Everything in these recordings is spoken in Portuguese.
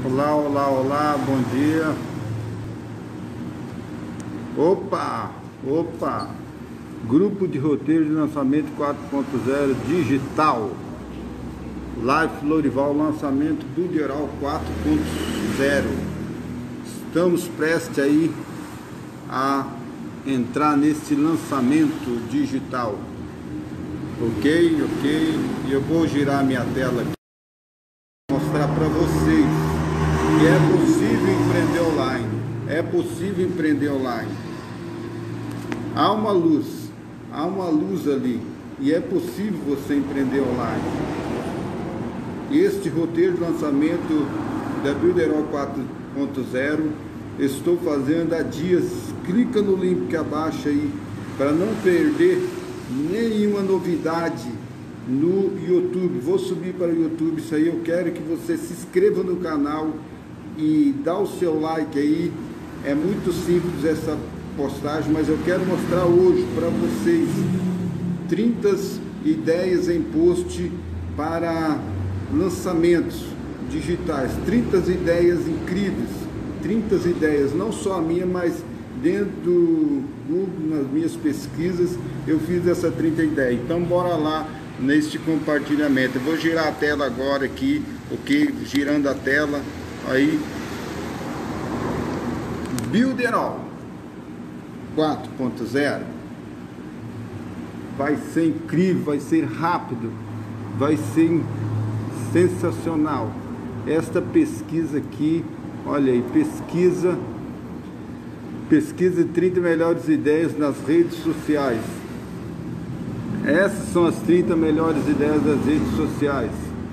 Olá, olá, olá, bom dia. Opa, grupo de roteiro de lançamento 4.0 digital. Life Lorival, lançamento Buderal 4.0. Estamos prestes aí a entrar nesse lançamento digital. Ok, e eu vou girar minha tela aqui, mostrar para vocês que é possível empreender online. É possível empreender online. Há uma luz ali, e é possível você empreender online. Este roteiro de lançamento da Builderall 4.0 estou fazendo há dias. Clica no link abaixo aí para não perder nenhuma novidade no YouTube. Vou subir para o YouTube isso aí. Eu quero que você se inscreva no canal e dá o seu like aí. É muito simples essa postagem, mas eu quero mostrar hoje para vocês 30 ideias em post para lançamentos digitais, 30 ideias incríveis, 30 ideias, não só a minha, mas dentro do Google, nas minhas pesquisas, eu fiz essa 30 ideias. Então bora lá neste compartilhamento. Eu vou girar a tela agora aqui, ok? Girando a tela, aí Builderall 4.0 vai ser incrível, vai ser rápido, vai ser sensacional. Esta pesquisa aqui, olha aí, pesquisa 30 melhores ideias nas redes sociais. Essas são as 30 melhores ideias das redes sociais.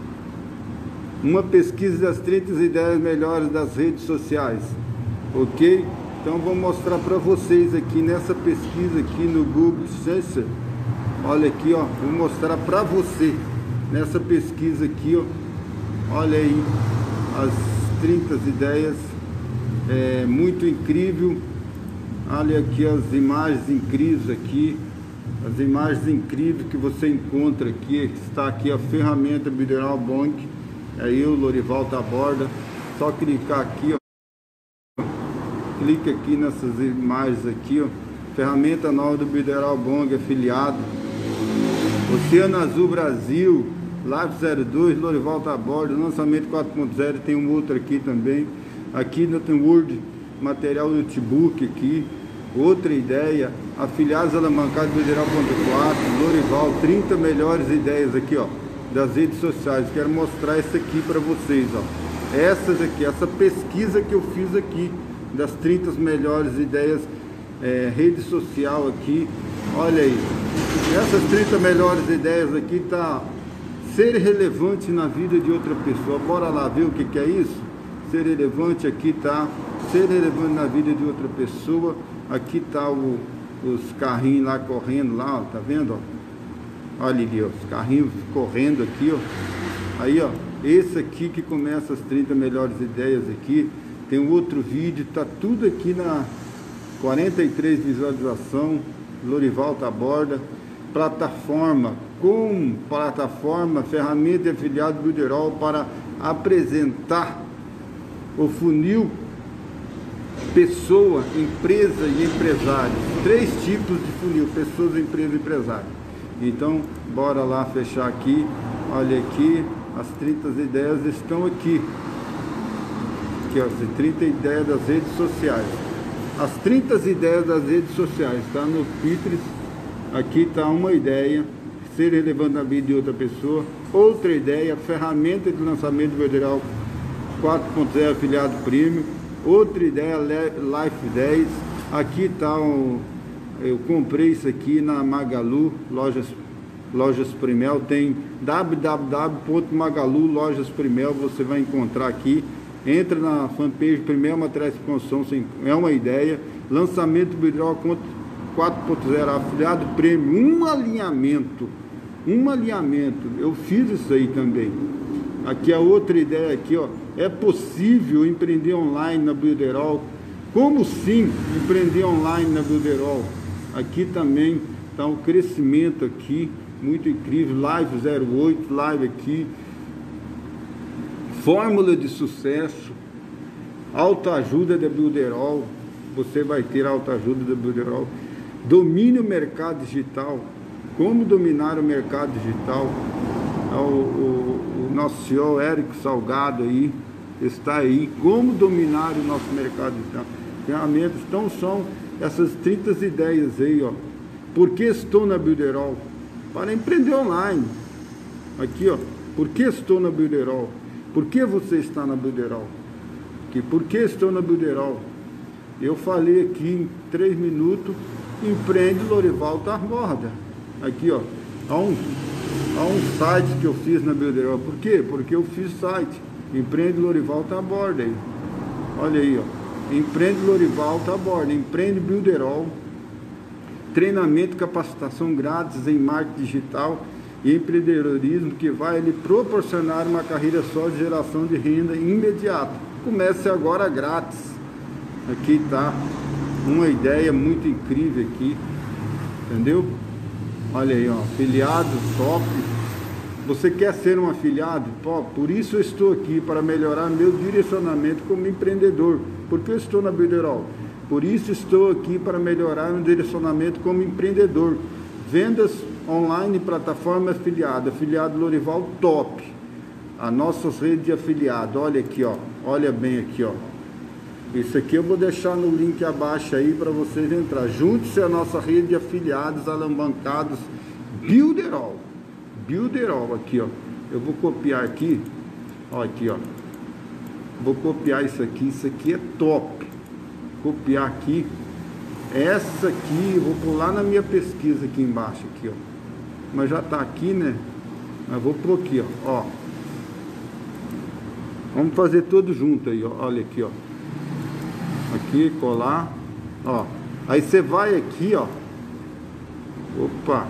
Uma pesquisa das 30 ideias melhores das redes sociais. Ok? Então vou mostrar para vocês aqui nessa pesquisa aqui no Google Sensor. Olha aqui, ó, vou mostrar para você nessa pesquisa aqui, ó. Olha aí as 30 ideias, é muito incrível. Olha aqui as imagens incríveis aqui, as imagens incríveis que você encontra aqui. Está aqui a ferramenta Builderall Bong. Aí o Lorival tá à borda. Só clicar aqui, ó. Clique aqui nessas imagens aqui, ó. Ferramenta nova do Builderall Bong afiliado. Oceano Azul Brasil, Live 02, Lorival tá à borda, lançamento 4.0, tem um outro aqui também. Aqui no tem Word, material notebook aqui. Outra ideia, afiliados Alavancado Builderall.4, Lorival, 30 melhores ideias aqui, ó, das redes sociais. Quero mostrar essa aqui para vocês, ó. Essas aqui, essa pesquisa que eu fiz aqui, das 30 melhores ideias, rede social aqui, olha aí. Essas 30 melhores ideias aqui tá ser relevante na vida de outra pessoa. Bora lá ver o que é isso? Ser relevante aqui tá ser relevante na vida de outra pessoa. Aqui tá os carrinhos lá correndo lá, ó, tá vendo, ó? Olha ali, ó, os carrinhos correndo aqui, ó. Aí, ó, esse aqui que começa as 30 melhores ideias aqui. Tem um outro vídeo, tá tudo aqui na 43 visualização. Lorival tá à borda. Plataforma, ferramenta de afiliado Builderall para apresentar o funil pessoa, empresa e empresário. 3 tipos de funil: pessoas, empresa e empresário. Então, bora lá fechar aqui. Olha aqui, as 30 ideias estão aqui. Aqui, ó, as 30 ideias das redes sociais. As 30 ideias das redes sociais, tá no Pinterest. Aqui está uma ideia, ser relevante na vida de outra pessoa. Outra ideia, ferramenta de lançamento do Builderall 4.0 afiliado premium. Outra ideia, Life 10. Aqui está eu comprei isso aqui na Magalu, lojas Primel. Tem www.magalu lojas Primel, você vai encontrar aqui. Entra na fanpage Primel Materiais de Construção, é uma ideia. Lançamento do Builderall 4.0 afiliado prêmio, um alinhamento, eu fiz isso aí também. Aqui a outra ideia aqui, ó, é possível empreender online na Builderall. Como sim empreender online na Builderall? Aqui também está um crescimento aqui muito incrível. Live 08, live aqui, Fórmula de sucesso, autoajuda da Builderall, você vai ter a autoajuda da Builderall, domine o mercado digital, como dominar o mercado digital. O nosso CEO Érico Salgado aí, está aí, como dominar o nosso mercado digital. Ferramentas, então são essas 30 ideias aí, ó. Por que estou na Builderall? Para empreender online. Aqui, ó, por que estou na Builderall? Por que você está na Builderall? Aqui, por que estou na Builderall? Eu falei aqui em 3 minutos, empreende Lorival Taborda. Aqui, ó, há um site que eu fiz na Builderall. Por quê? Porque eu fiz site, empreende Lorival Taborda aí. Olha aí, ó, empreende Lorival Taborda, empreende Builderall, treinamento, capacitação grátis em marketing digital e empreendedorismo que vai lhe proporcionar uma carreira só de geração de renda imediata. Comece agora grátis. Aqui tá uma ideia muito incrível aqui, entendeu? Olha aí, ó, afiliado top. Você quer ser um afiliado? Pô, por isso eu estou aqui, para melhorar meu direcionamento como empreendedor. Por que eu estou na Builderall? Por isso estou aqui, para melhorar meu direcionamento como empreendedor. Vendas online, plataforma afiliada, afiliado Lorival top. As nossas redes de afiliado, olha aqui, ó, olha bem aqui, ó. Isso aqui eu vou deixar no link abaixo aí para vocês entrar. Junte-se à nossa rede de afiliados alavancados Builderall. Builderall aqui, ó. Eu vou copiar aqui, ó, aqui, ó. Vou copiar isso aqui é top. Copiar aqui. Essa aqui, eu vou pular na minha pesquisa aqui embaixo, aqui, ó. Mas já tá aqui, né? Mas vou pôr aqui, ó. Vamos fazer tudo junto aí, ó. Olha aqui, ó. Aqui, colar, ó. Aí você vai aqui, ó. Opa.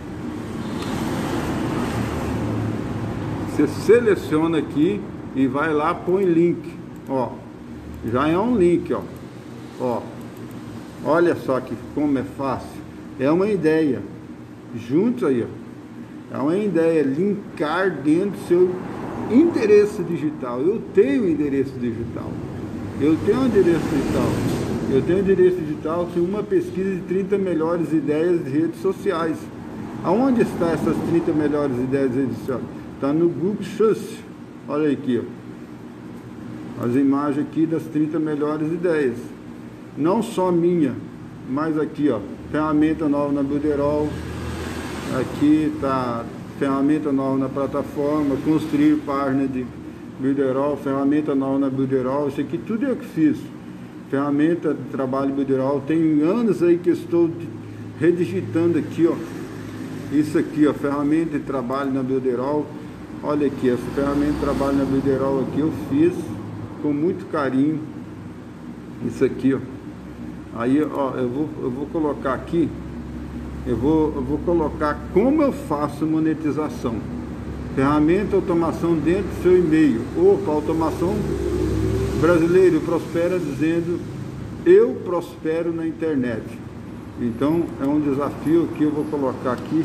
Você seleciona aqui e vai lá, põe link, ó. Já é um link, ó. Ó. Olha só que como é fácil. É uma ideia. Juntos aí, ó. É uma ideia, linkar dentro do seu endereço digital. Eu tenho endereço digital. Eu tenho endereço digital. Eu tenho endereço digital, tem uma pesquisa de 30 melhores ideias de redes sociais. Aonde está essas 30 melhores ideias de redes sociais? Está no Google Search. Olha aqui, ó. As imagens aqui das 30 melhores ideias. Não só minha, mas aqui, ó. Ferramenta nova na Builderall. Aqui está ferramenta nova na plataforma. Construir página de Builderall, ferramenta nova na Builderall. Isso aqui tudo eu que fiz. Ferramenta de trabalho Builderall. Tem anos aí que eu estou redigitando aqui, ó. Isso aqui, ó, ferramenta de trabalho na Builderall. Olha aqui, essa ferramenta de trabalho na Builderall aqui eu fiz com muito carinho. Isso aqui, ó. Aí, ó, eu vou colocar aqui. Eu vou colocar como eu faço monetização. Ferramenta automação dentro do seu e-mail. Opa, automação brasileiro prospera dizendo eu prospero na internet. Então é um desafio que eu vou colocar aqui.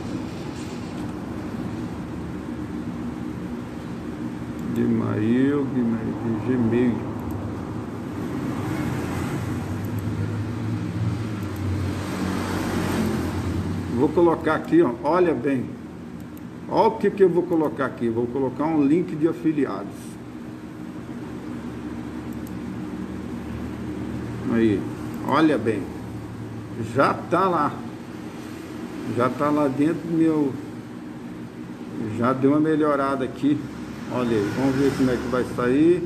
De Gmail. Vou colocar aqui, ó, olha bem. Olha o que eu vou colocar aqui. Vou colocar um link de afiliados. Aí, olha bem. Já tá lá. Já tá lá dentro do meu. Já deu uma melhorada aqui. Olha aí, vamos ver como é que vai sair.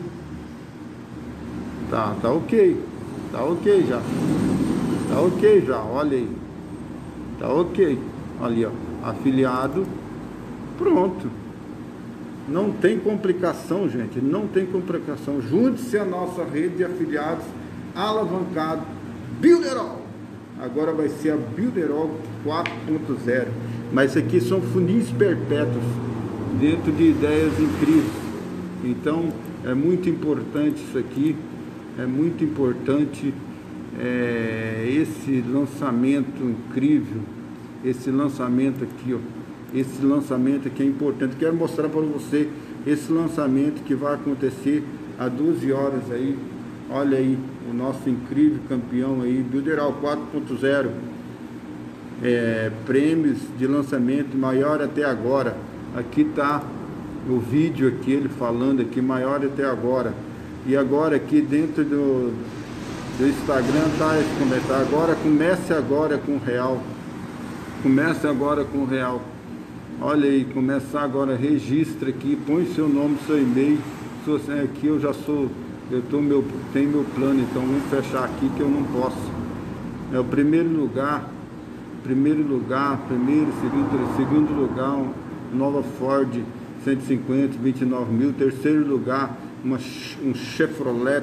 Tá ok. Tá ok já. Tá ok já, olha aí. Tá ok. Ali, ó. Afiliado. Pronto. Não tem complicação, gente. Não tem complicação. Junte-se à nossa rede de afiliados alavancado Builderall. Agora vai ser a Builderall 4.0. Mas isso aqui são funis perpétuos dentro de ideias incríveis. Então é muito importante isso aqui. É muito importante esse lançamento incrível. Esse lançamento aqui, ó. Esse lançamento aqui é importante. Quero mostrar para você esse lançamento que vai acontecer às 12 horas aí. Olha aí, o nosso incrível campeão aí, Builderall 4.0. Prêmios de lançamento maior até agora. Aqui tá o vídeo aqui, ele falando aqui, maior até agora. E agora aqui dentro do Instagram tá esse comentário. Agora, comece agora com real. Comece agora com real. Olha aí, começar agora, registra aqui, põe seu nome, seu e-mail. Aqui eu já sou, tenho meu plano, então vamos fechar aqui que eu não posso. É o primeiro lugar, segundo lugar, nova Ford 150, 29 mil. Terceiro lugar, um Chevrolet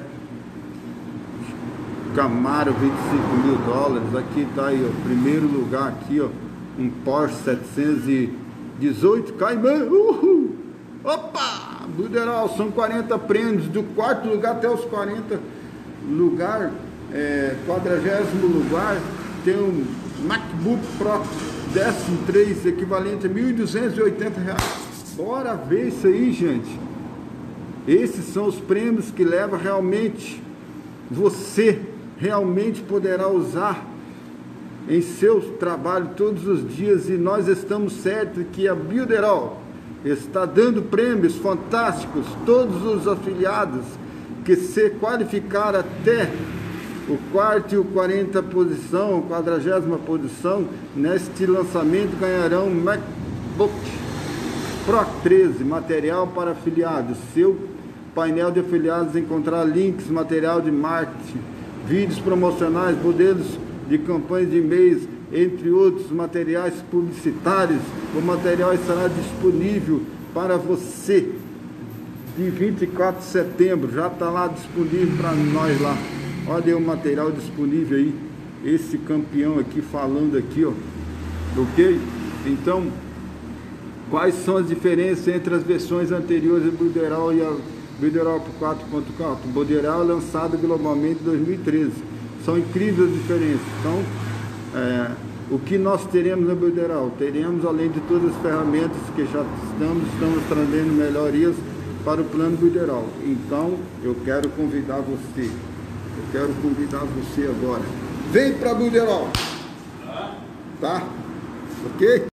Camaro, 25 mil dólares. Aqui tá aí, ó, primeiro lugar aqui, ó, um Porsche 718 Cayman. Opa! Builderall, são 40 prêmios, do quarto lugar até os 40 lugar, 40º lugar, tem um MacBook Pro 13, equivalente a R$ 1.280. Bora ver isso aí, gente. Esses são os prêmios que leva realmente, você realmente poderá usar em seu trabalho todos os dias, e nós estamos certos que a Builderall está dando prêmios fantásticos. Todos os afiliados que se qualificar até o quarto e o 40ª posição, 40ª posição, neste lançamento ganharão um MacBook Pro 13, material para afiliados. Seu painel de afiliados encontrar links, material de marketing, vídeos promocionais, modelos de campanhas de e-mails, entre outros materiais publicitários. O material estará disponível para você de 24 de setembro, já está lá disponível para nós lá. Olha aí o material disponível aí, esse campeão aqui falando aqui, ó, ok? Então, quais são as diferenças entre as versões anteriores do Builderall e a Builderall 4.4? O Builderall é lançado globalmente em 2013. São incríveis as diferenças. Então, o que nós teremos na Builderall? Teremos, além de todas as ferramentas que já estamos trazendo melhorias para o plano Builderall. Então, eu quero convidar você. Agora. Vem para Builderall. Tá? Ok?